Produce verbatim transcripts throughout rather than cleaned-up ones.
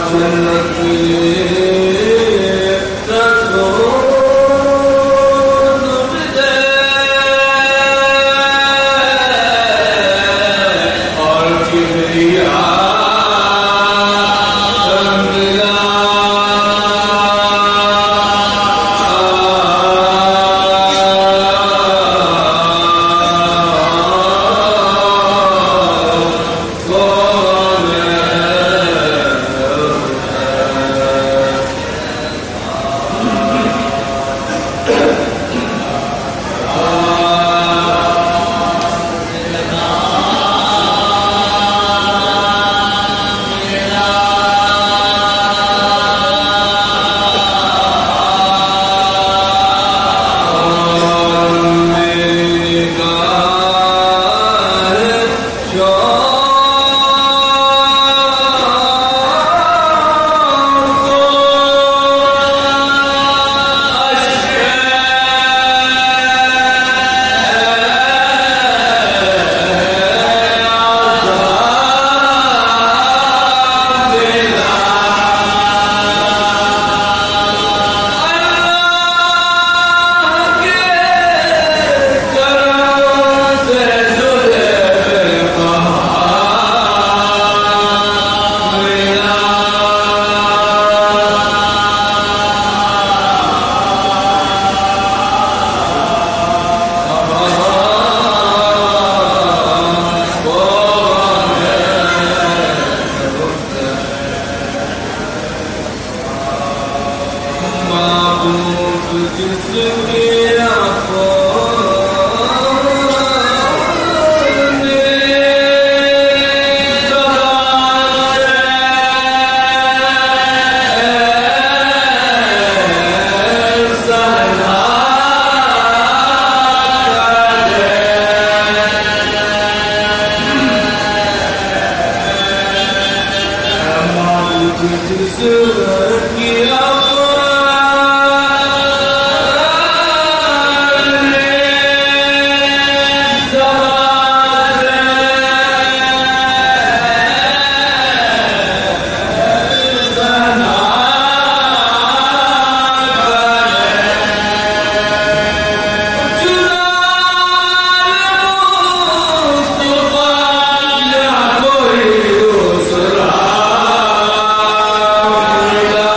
Hallelujah.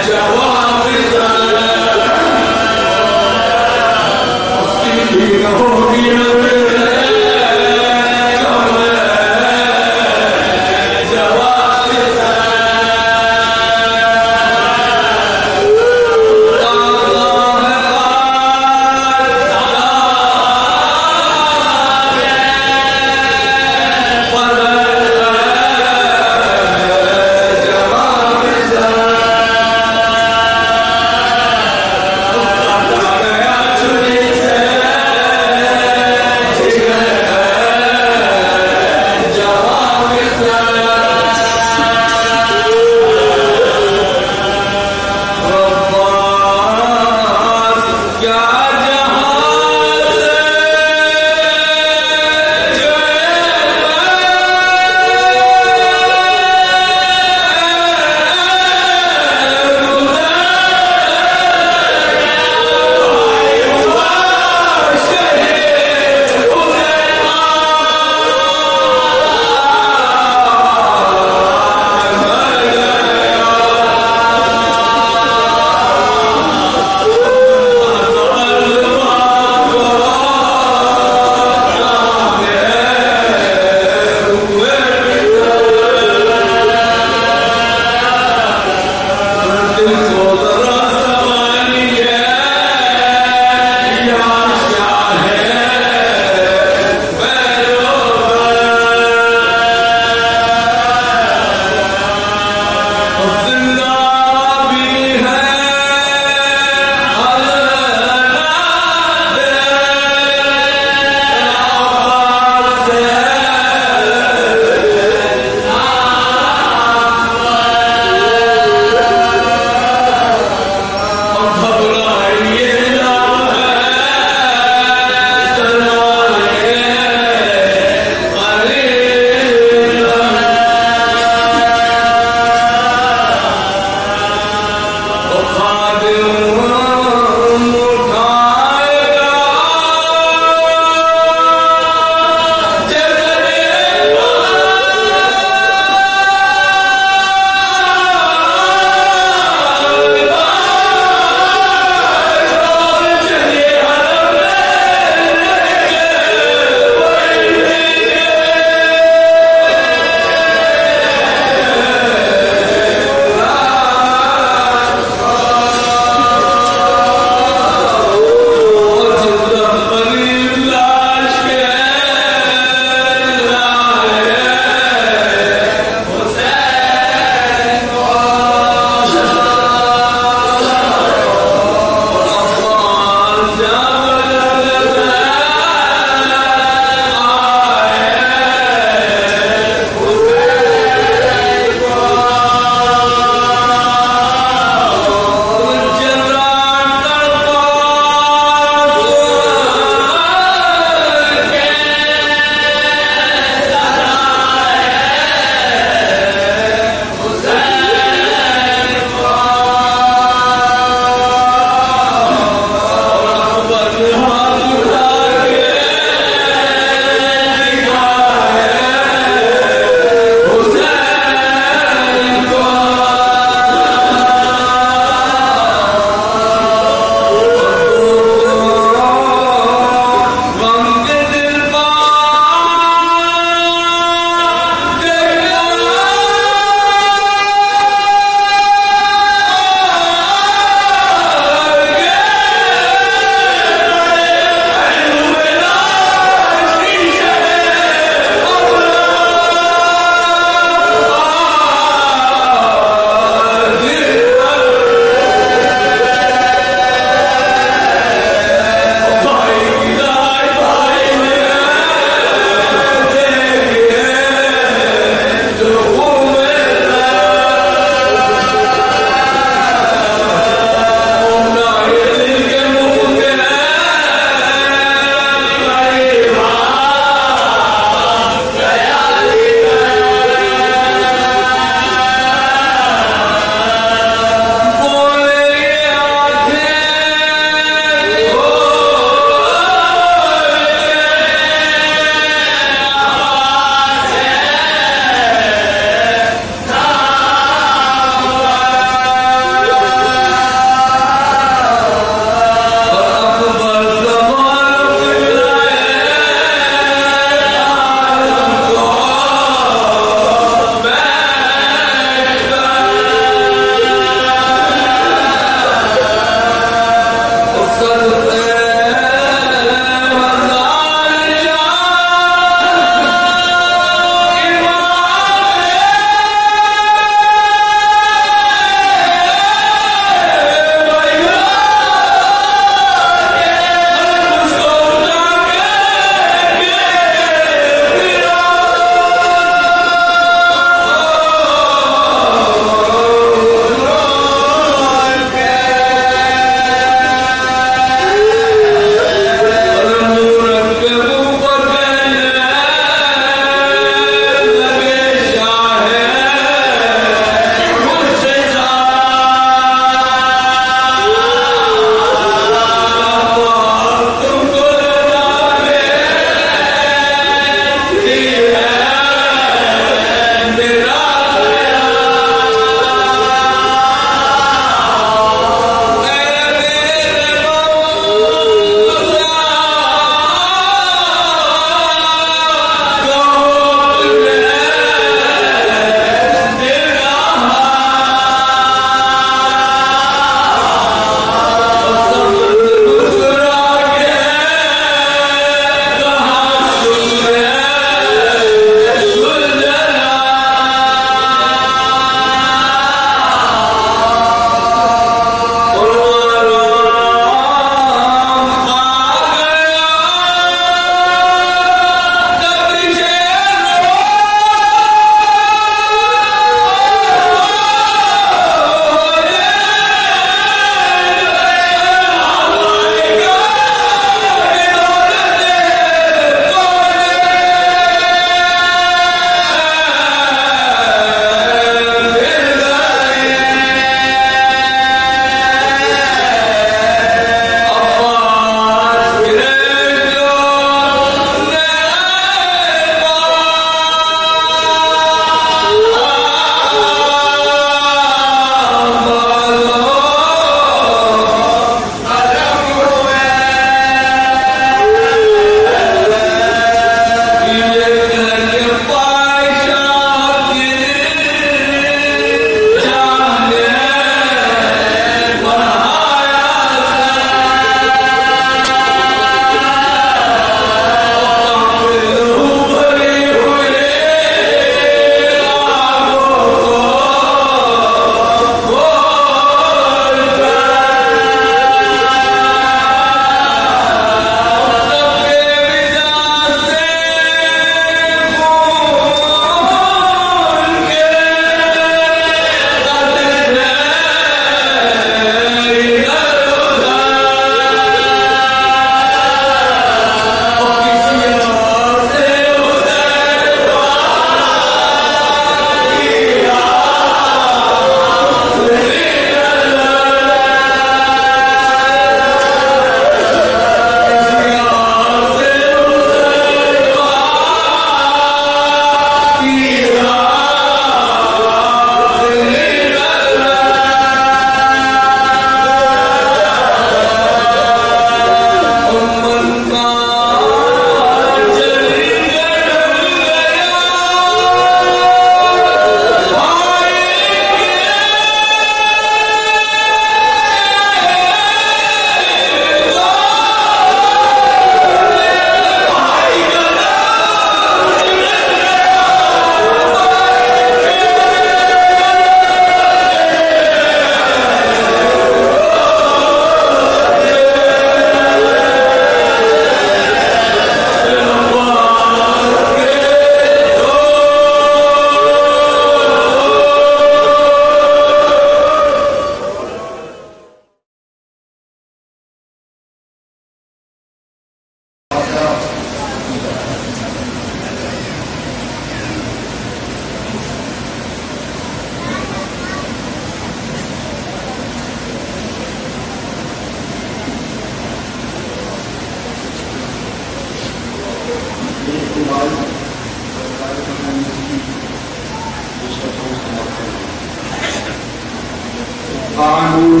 कानून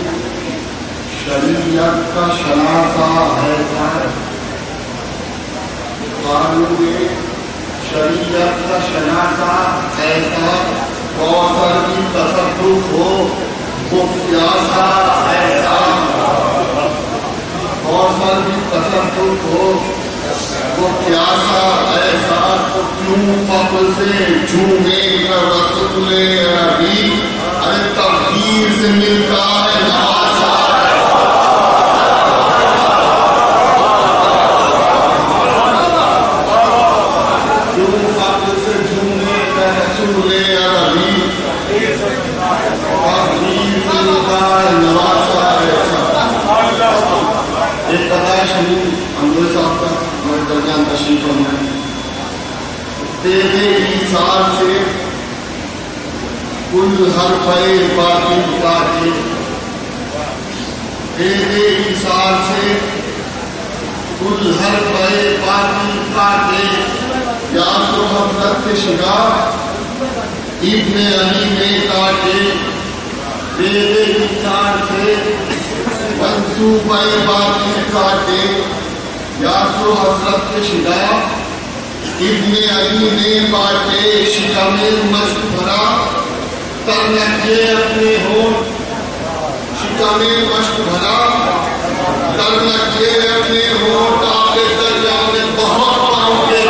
शरीयत का शनासा है कानून शरीयत का शनासा ऐसा कौशल की तसद्दुक हो वो प्यासा ऐसा कौशल की तसद्दुक हो वो प्यासा ऐसा तो क्यों फक्र से झूमे कर रसूले अभी अरे तकदीर से मिलता है नवासा क्यों फक्र से झूमे कर रसूले अभी तकदीर से मिलता है नवासा ऐसा। एक कथा शुरू अंग्रेज साहब का हमारे दरमियान तशरीफ में तेरे ईसार से कुल हर पे बातिल काटे तेरे ईसार से कुल हर पे बातिल काटे यासो हजरत के शिकार इब्ने अली ने काटे तेरे ईसार से मंसूबे बातिल काटे यासो हजरत के शिकार इब्ने अली ने बाटे शिकमे मश्क भरा तर नखे अपने हो शिकमे मश्क भरा तर नखे अपने हो ताबे दरिया में बहुत पाँव के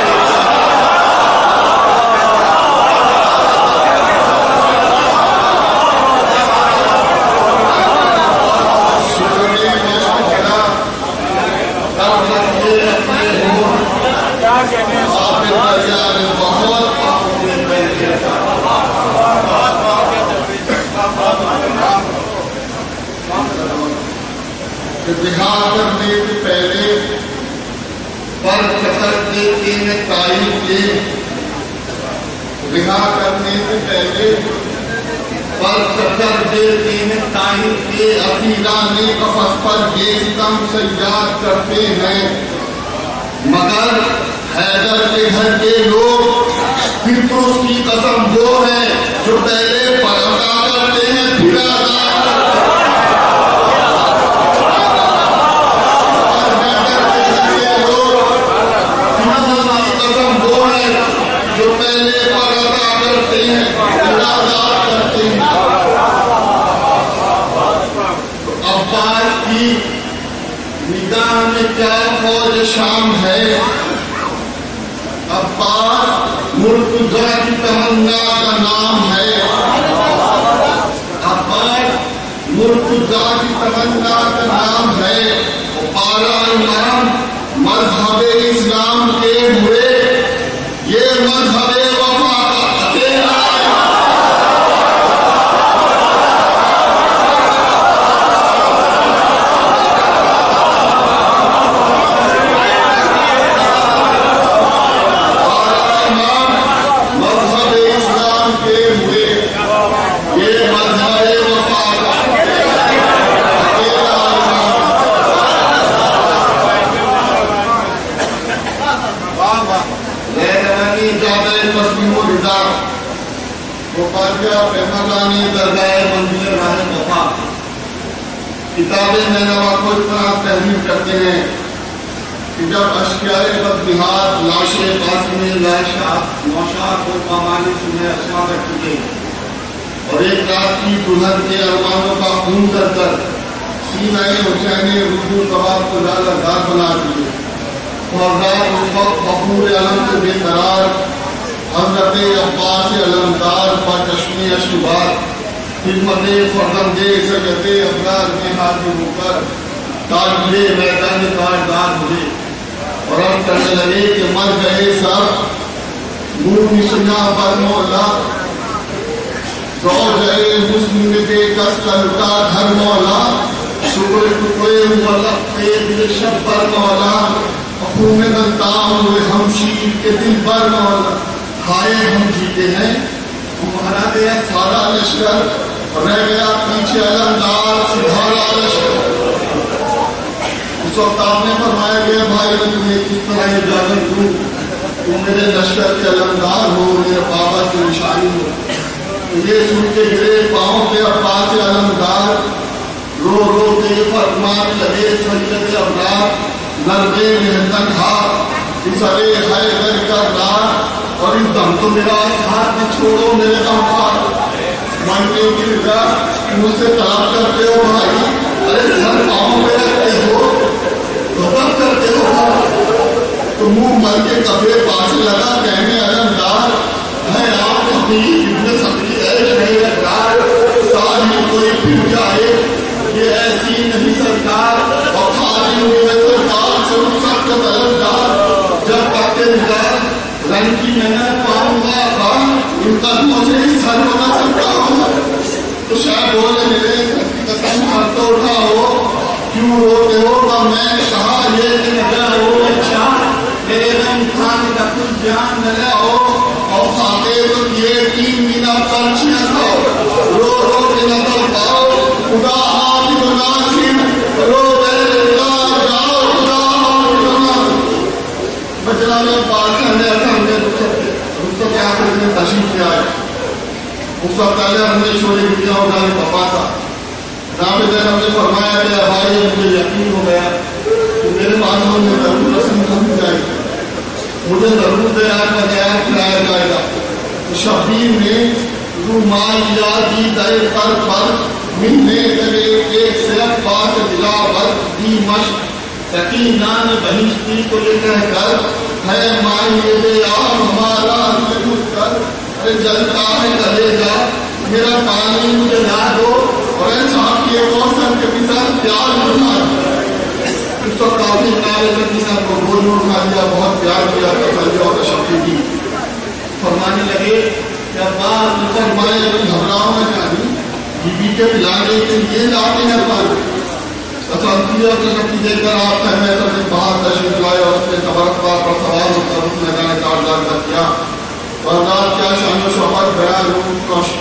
शिकमे मश्क भरा तर नखे अपने हो बिहार करने से पहले पर कसर देते हैं तारीफ के बिहार करने से पहले पर कसर देते हैं तारीफ के असीराने कफस पर ये सितम से याद करते हैं मगर हैदर के घर के लोग फिर तो उसकी कसम वो है जो पहले पराठा करते हैं फिर कसम वो है जो पहले पराठा करते हैं फिर आजाद करते हैं। अब्बास की निगाह में क्या फौज शाम है अब्बास मुर्तजा की तमन्ना का नाम है अब्बास मुर्तजा की तमन्ना का नाम है पारा इमाम मजहब इस्लाम के हुए ये मजहब वफा का अकेला किताबें मैनावा को इस तरह तहरीर करते हैं कि जब अश्कियाए बदबिहार लाशे कासिम लाशा नौशाद और पामानी सुने असमा कर चुके और एक रात की दुल्हन के अरमानों का खून कर कर सीनाए हुसैन रुकू कबाब को ज्यादा दार बना दिए और रात उस वक्त बखूर अलम से बेकरार हजरत अब्बास अलमदार पर चश्मे अशुबात खिदमत फर्दंदे सजते अबरार में हाजिर होकर ताजरे मैदान ताजदार हुए और अब करने लगे कि मर गए सब नूर निशना पर मौला सौ गए मुस्लिम बेकस का लुटा घर मौला टुकड़े टुकड़े पे दिल शब पर मौला खून में दंताम हुए हम शीर के दिल पर मौला हाय हम जीते हैं हमारा गया सारा लश्कर रह गया पीछे अलमदार सुधारा लश्कर। उस वक्त आपने फरमाया गया भाई मैं तुम्हें किस तरह इजाजत दूं तुम मेरे लश्कर के अलमदार हो मेरे बाबा की निशानी हो। ये सुन के गिरे पाँव पे अब्बास से अलमदार रो रो के फरमान लगे सैयद अबरार नरबे मेहनत हाथ इसरे हैदर का रात और इस दम तो मेरा साथ में छोड़ो मेरे अवतार मानने की मुझसे तलाश करते हो भाई अरे सर पाँव में रखते हो गजब करते हो तो मुंह मर के कपड़े पास लगा कहने अलमदार है आप अपनी इतने सबकी ऐश नहीं रखदार सारी कोई फिर जाए ये ऐसी नहीं सरकार और खाली हुए सरकार से सख्त अलमदार जब तक निगार रंग की मेहनत पाऊंगा खान इन कदमों से सर बना सकता हूँ तो शायद बोले मेरे कसम सर तो उठा हो क्यों रोते हो का मैंने कहा ये नजर हो अच्छा मेरे रंग खान का कुछ ध्यान न हो और खाते तो ये तीन बिना पर्चियां खाओ रो रो के नजर पाओ खुदा हाथ मुनासिब रो दे जाओ खुदा हाथ मुनासिब बजरा में बात करने हमने उसको क्या करने तशरीफ किया है उस वक्त पहले हमने शोले गिरिया उठाने पापा था राबे जब हमने फरमाया कि भाई मुझे यकीन हो गया कि मेरे पास में जरूर रस्म हो जाएगी मुझे जरूर तैयार का तैयार कराया जाएगा तो शब्बीर ने रुमाल दी दर पर पर मिलने लगे एक सिर्फ बात दिलावर दी मश्क सकीना ने बहिश्ती को लेकर कर है माई ये दे आप हमारा कर अरे जलता है कलेजा मेरा पानी मुझे ला दो और साहब की एक और सर के पिता प्यार करना उस वक्त काफी नारे पिता को गोल उठा दिया बहुत प्यार किया तसल्ली और शक्ति की फरमाने लगे क्या बात फरमाए घबराओ में जानी बीबी के पिलाने के लिए लाते हैं पर असंती और शक्ति देखकर आप कहने तक बाहर तशरीफ लाए और उसने तबरकबार पर सवाल होकर उस मैदान काटदार कर दिया और रात क्या शान शौकत बयान रूप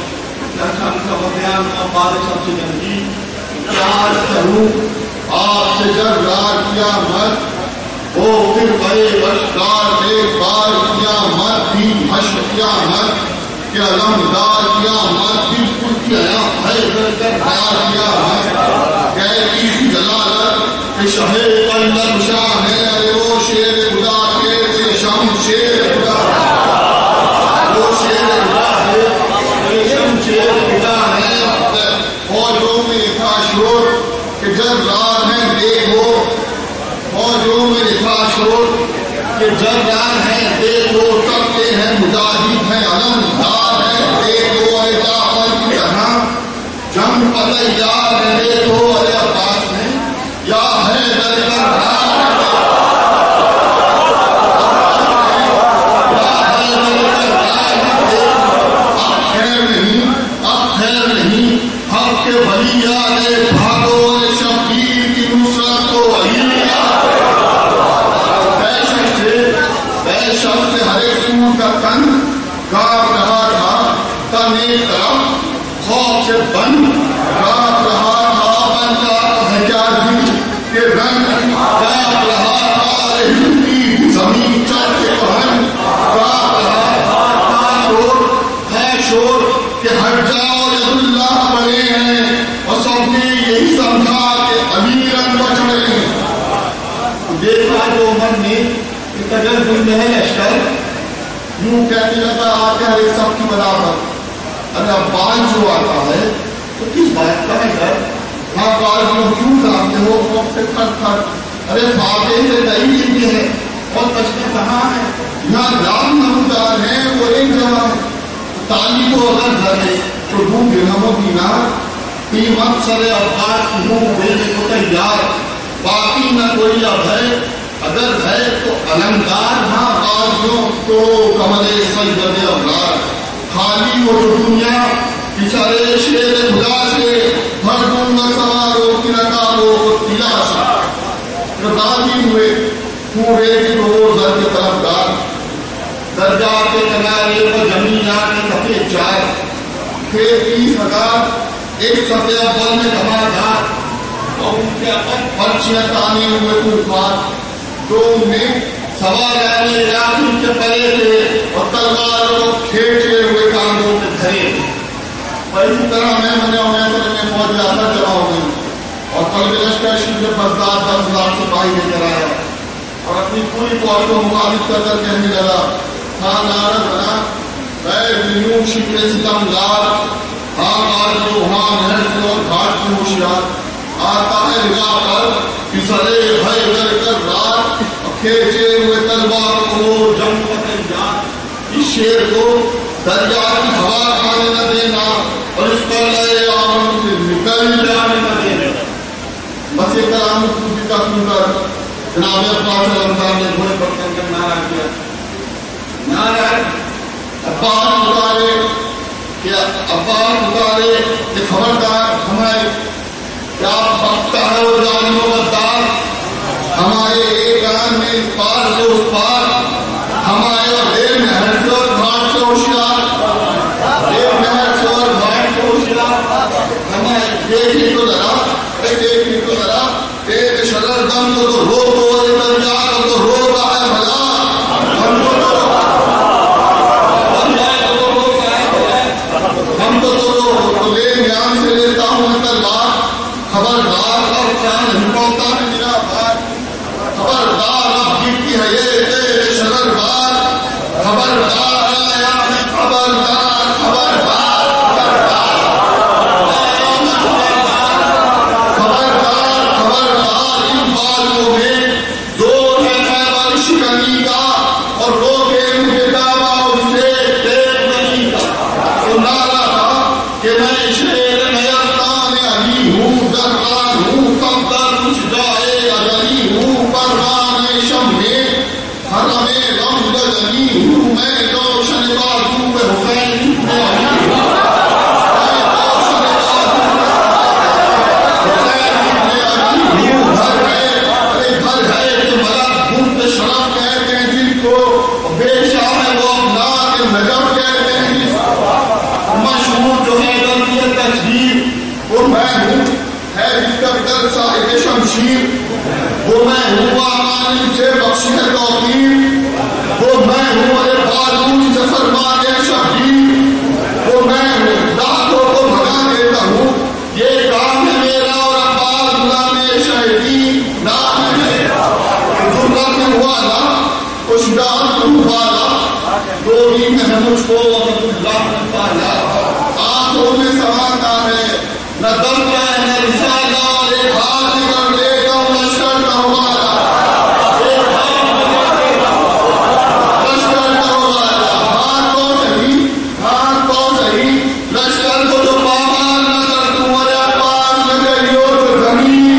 बयान बारिश सबसे गंदी प्यार करूं आपसे जब रार किया मत ओ फिर बड़े बशकार एक बार किया मत भी हश्र किया मत कि अलमदार किया मत बिल्कुल किया है कर प्यार किया मत कैदी की जलालत कि शहे कल्लम शाह है अरे वो शेर खुदा के से शम शेर खुदा वो शेर खुदा है शम शेर खुदा है फौजों में था शोर कि जब रात है देखो फौजों में लिखा शोर कि जब रात है देखो सबके हैं मुजाहिद है अलमदार है देखो अरे दामन की तरह जंग पर तैयार है देखो अरे अब्बास है या है दरगाह खौफ से बन रात रहा था बन का हजाजी के रंग रात रहा था हिंदी जमीन चढ़ के बहन रात रहा था शोर है शोर कि हट जाओ यदुल्लाह बने हैं और सबने यही समझा कि अमीरन बच रहे हैं देखा जो उमर ने कदर बुंद है लश्कर यूं कहने लगा आके हर एक सबकी बराबर अरे अब्बास जो आता है तो किस बात का है घर हाँ बाल जो क्यों जानते हो कौन से खट खट अरे फादे से दही जिंदगी है और तश्के कहाँ है यहाँ राम नमदार है वो एक जगह है ताली को अगर धरे तो दो दिनों की ना कीमत सरे अब्बास मुंह देने को तैयार बाकी न कोई अब है अगर है तो अलंकार हाँ बाजियों तो कमरे सजदे अवलाद खाली वो जो दुनिया बिचारे शेर खुदा से हर दूंगा सवारों की रकाबों को दिलासा राजी हुए पूरे की रोज दर के तरफदार दरगाह के किनारे पर जमीन आके सफेद चार फिर तीस हजार एक सफेद अव्वल में धमाधार और उनके अपन पर्चियां ताने हुए तूफान दो में सवार आने उनके परे थे और तलवारों को खेचे हुए कांधों पे धरे और इसी तरह मैं मैंने उन्हें में फौज असर जमा हो गई और कल लश्कर शिव फौजदार दस हजार सिपाही लेकर आया और अपनी पूरी फौज को मुखालिफ कर कर कहने लगा, हाँ नारद बना मैं शिकरे सितमगार, हाँ गार जो हाँ नहर से और घाट की होशियार, आता है निगाह पर फिसले भय डर कर रात, खेचे हुए तलवार को जंग पतन जान। इस शेर को दरिया की हवा खाने न देना और इस पर लए आवन से निकल जाने न देना। बस ये कलाम का सुनकर जनाब अब्बास ने घोड़े पर कर नारा किया, नारा अब्बास उतारे क्या अब्बास उतारे ये खबरदार हमारे क्या पकता है वो जालिमों का दाग, हमारे एक आन में इस पार से उस पार, हमारे रेल नहर से और घाट से होशियार, रेल नहर से और घाट से होशियार, हमें देखने को जरा देखने को जरा एक शरर दम को तो रो को दरिया को तो रो रहा है भला, हमको तो हमको तो तो ले ज्ञान से लेता हूँ तलवार, खबरदार अब चांद हिमौता है मेरा भार, खबरदार अब जीती है ये शररबार, खबरदार आया है खबरदार खबरदार खबरदार खबरदार इन बालों में जोर है खैबर शिकनी का और रोके मुझे दावा उससे देख नहीं का। तो नारा था कि मैं शेर नयस्तान अली हूँ, जर्रान हूँ, सब दर कुछ जाए अजली हूँ, परवान शम्मे हरमे गम गजनी हूँ, मैं रोशन बाजू में हुसैन में अली हूँ, मैं रोशन बाजू में हुसैन में अली हूँ। घर है अरे घर है कि बड़ा गुप्त शरफ कहते हैं जिनको, बेशा है वो अपना के नजर कहते हैं जिसको, मशहूर जो है गलती तस्वीर वो मैं हूँ, है जिसका दर साहिब शमशीर वो मैं हूँ, आमानी से बख्शी है तौकीर वो मैं हूँ, अरे बालून से फरमाने शबीर वो मैं हूँ, दांतों को भगा देता हूँ, ये काम है मेरा और अब्बास में शहीदी नाम है मेरा, जुर्रा में हुआ ना कुछ डाल तुम वाला, गोली में है मुझको अब्दुल्ला ने पाला, आंखों में समाता है न दम है न रिसाला, और एक हाथ निकल लेगा लश्कर का हमारा, एक हाथ लश्कर का हमारा, हाथ तो सही हाथ तो सही लश्कर को जो पामाल न कर तुम्हारे पास न करियो तो जमीन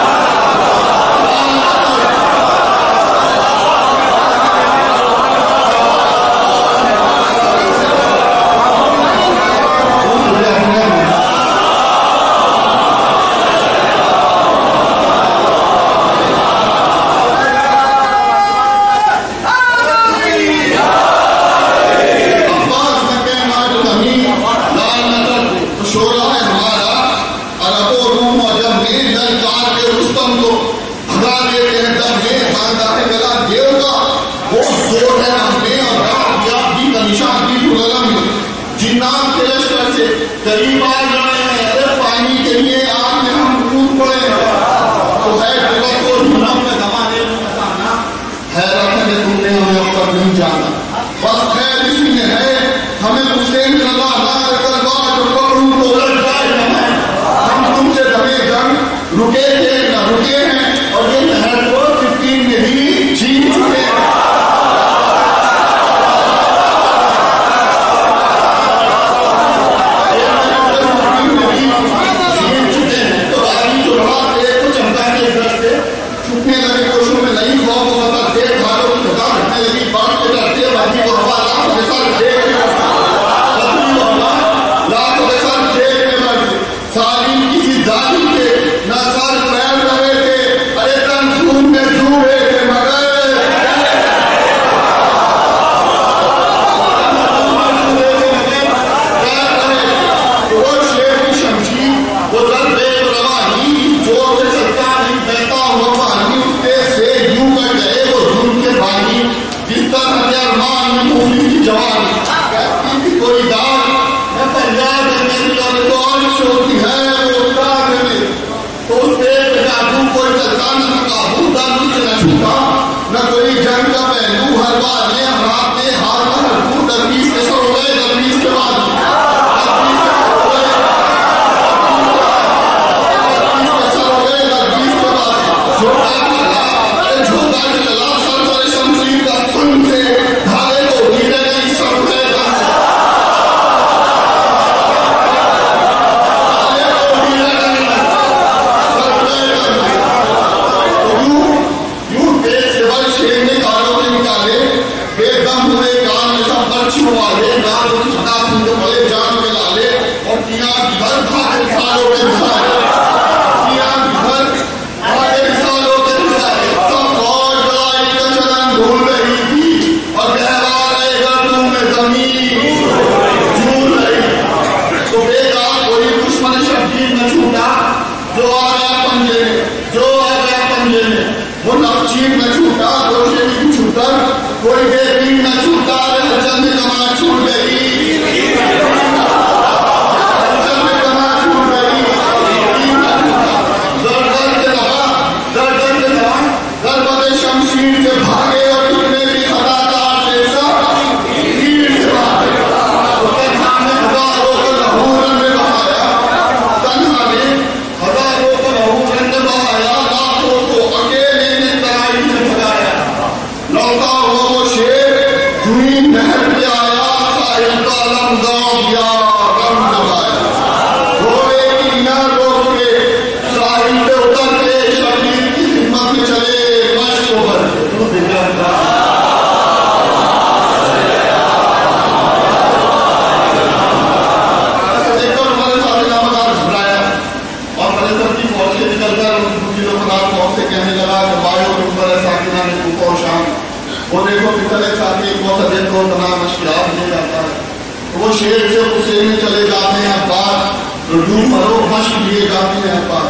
करीब आ जाए हैं, अरे पानी के लिए आग में हम कूद पड़े तो है जगत को धुनम में दबाने में बताना हैरत है कि तुमने हमें अब तक नहीं जाना, बस खैर इसी में है हमें मुझसे लगा ना कर बात पकड़ूं तो लग जाए हमें, हम तुमसे दबे जंग रुके थे न रुके हैं और ये नहर को फिफ्टीन में ही जीत चुके हैं। हर बार ने रात में हाथ में दरवीश के सर हो गए, दरवीश के बाद वो शेर से उसे में चले जाते हैं पार, रुजू मरो मश्क लिए जाते हैं पार।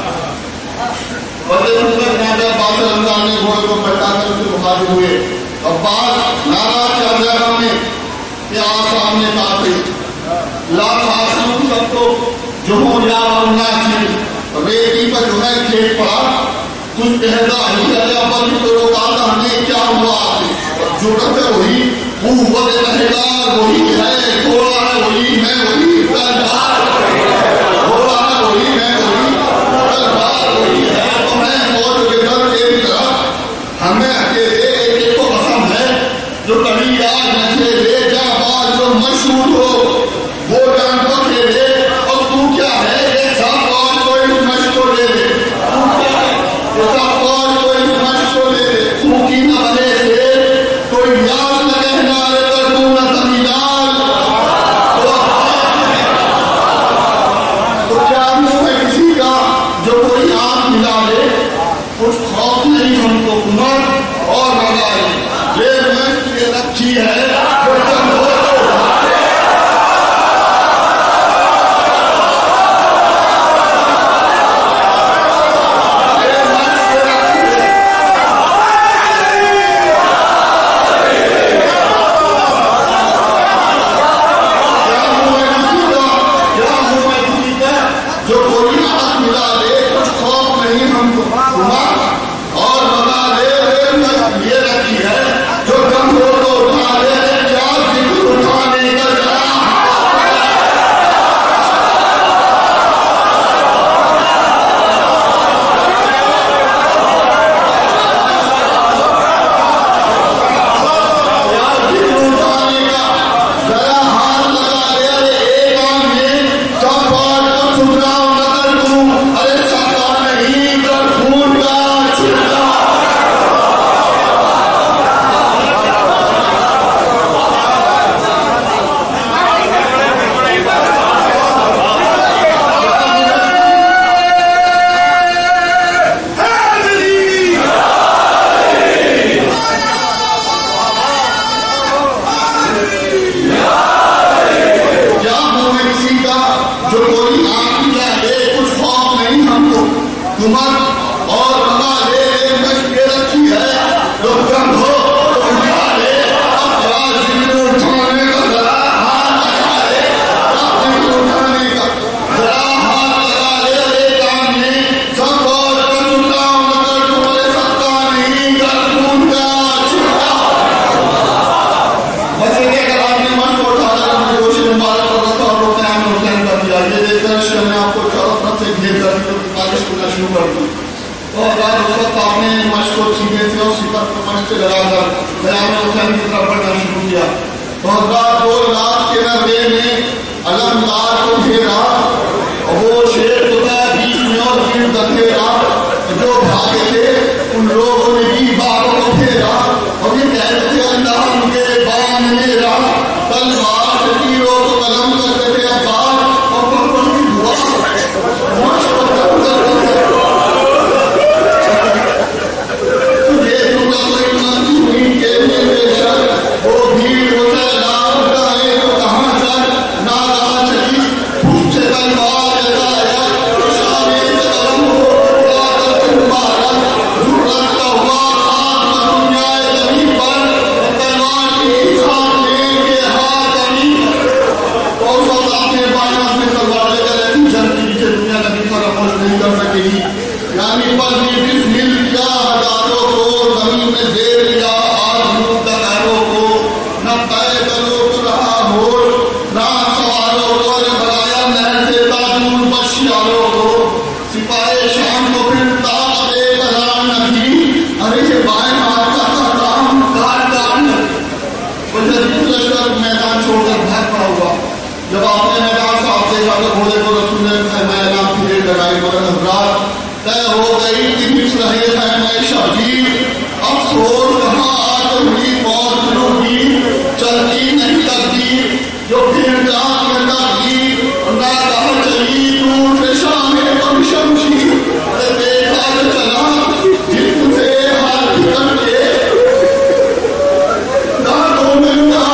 बड़े सुंदर राजा बादल रमजान ने घोड़े को पलटाकर उसे मुखातिब हुए। अब्बास नाराज चल गया हमने क्या सामने काफी लाखासू सबको जो हो या वरना थी रेती पर जो है खेत पड़ा कुछ कहता ही अरे अपन तो रोकाता हमें क्या हुआ जो कहते वही वो रहेगा वही है घोड़ा है वही मैं वही तलवार घोड़ा है वही मैं वही तलवार वही है तो मैं फौज के दल के तरफ हमें अकेले एक को कसम है जो कभी याद नखेले जा बात जो मशहूर हो वो जान को खेले और तू क्या है ये सब फौज को इस मश को ले ले तू क्या है ये सब फौज को इस मश को ले ले तू की न बने से कोई याद न कहना कर तू न जमींदार तो क्या मुंह है किसी का जो कोई आंख मिला ले कुछ खौफ नहीं हमको कुमर और लगाए ये मस्त ये रखी है शुरू कर दी। तो अगर उस वक्त आपने मश्क को सीने से और सिफत को मश्क से लगाकर क़याम हुसैन की तरफ बढ़ना शुरू किया। तो हज़रात वो रात के नबे में अलमदार को घेरा और वो शेर खुदा बीच में और भीड़ दखेरा, जो भागे थे उन लोगों ने भी बागों को घेरा और ये कहते थे अल्लाह मुझे बान मेरा तलवार से तीरों को कलम करते थे अब्बास और बरबर की दुआ मश्क को कलम करते थे। तो ये दुआ कोई मंजूरी के लिए बेशक वो भीड़ हो जाए नाम गाए तो कहाँ जाए ना कहाँ चली उससे तलवार लगाया शामे से कलम हो उड़ा कर मारा झुरता हुआ आत्मा दुनियाए जमीन पर तलवार की साथ लेके हाथ अली और सब अपने बाएं अपने तलवार लेकर ऐसी जंग की नीचे दुनिया नबी पर अमल नहीं कर सकेगी। यानी पर भी बिस्मिल किया हजारों को जमीन में दे लिया आजू दगारों को न तय करो तो रहा हो रात सवारों को बनाया नहर से ताजूर बशियारों को सिपाही शाम को फिर ताकते कलाम नबी अरे ये बाएं हाथ का काम काट काट लश्कर मैदान छोड़कर भाग पड़ा हुआ। जब आपने मैदान साफ देखा तो घोड़े को रसूल ने मैदान की रेट लगाई मगर हजरात तय हो गई कि मिस रहे हैं मैं शबीर अफसोस कहाँ आकर हुई मौत लूटी चलती नहीं तकदीर जो फिर जान में लगी ना कहा चली दूर से शामे कम शमशी अरे देखा तो चला जिससे हाथ करके दांतों में ना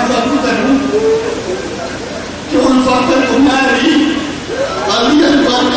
अली अकबर